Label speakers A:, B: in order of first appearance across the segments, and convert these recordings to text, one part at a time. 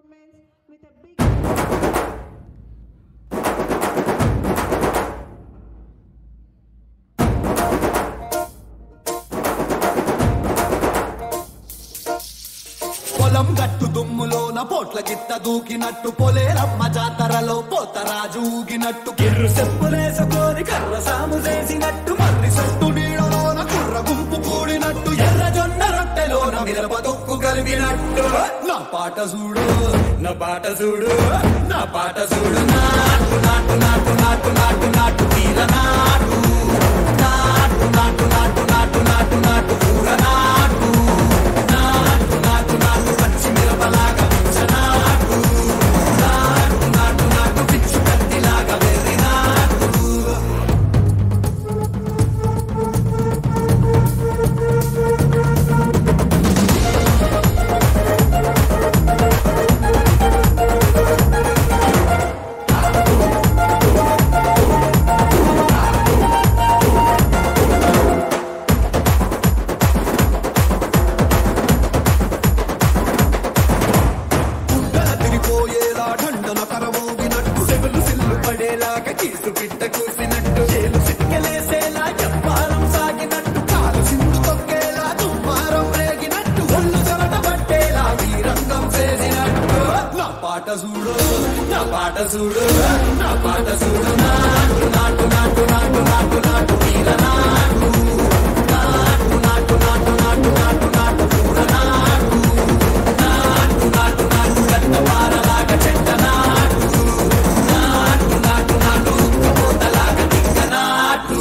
A: performance with a big
B: పొలం గట్టు దుమ్ములోన పోట్ల గిత్త దూకినట్టు పొలేరమ్మ జాతరలో పోతరాజు ఊగినట్టు కిర్రు చెప్పులేసుకొని కర్ర సాము చేసినట్టు మర్రి సొట్టు నీడలోన కుర్ర గుంపు కూడినట్టు ఎర్ర జొన్న రొట్టెలోన మిరప దొక్కు కలిగినట్టు నా పాట చూడు నా పాట చూడు నా పాట చూడు నాటు నాటు నాటు నాటు నాటు నాటు తీర నాటు నాటు నాటు నాటు నాటు నాటు నాటు కూర నాటు నాటు నాటు నాటు పచ్చి మిరపలాగా నాటు నాటు నాటు నాటు పిచ్చు కత్తిలాగా వెర్రి నాటు తిరిగిపోయేలా ఢండన కరమోగినట్టు సెవెలు సిల్లు పడేలాగా కీసు పిట్ట కూసినట్టు చేలు సిక్కలేసేలా చెప్పారం సాగినట్టు కాలు సింధు తొక్కేలా దుమ్మారం రేగినట్టు ఒళ్ళు చెమట పట్టేలా వీరంగం చేసినట్టు నా పాట చూడు నా పాట చూడు నా పాట చూడు నాటు నాటు నాటు నాటు నాటు నాటు వీర నాటు నాటు నాటు నాటు నాటు నాటు నాటు కూర నాటు నాటు నాటు నాటు గంట వారలాగా చెట్ట నాటు నాటు నాటు నాటు ఉక్కబోతలాగా దిక్క నాటు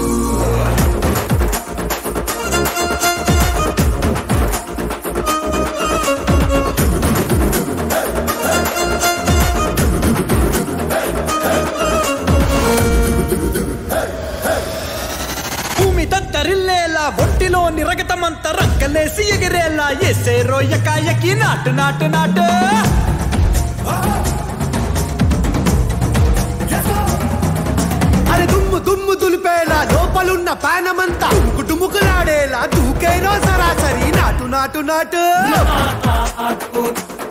C: భూమి దత్తరిల్లేలా ఒంటిలో నిరగతమంత రక్కలేసి ఎగిరేలా ఎసే రోయకాయకి నాటు నాటు నాటు
D: అరే దుమ్ము దుమ్ము దులిపేలా లోపలున్న పానమంతా డుముకులాడేలా దూకేనో సరాసరి నాటు నాటు నాటు
B: నాటు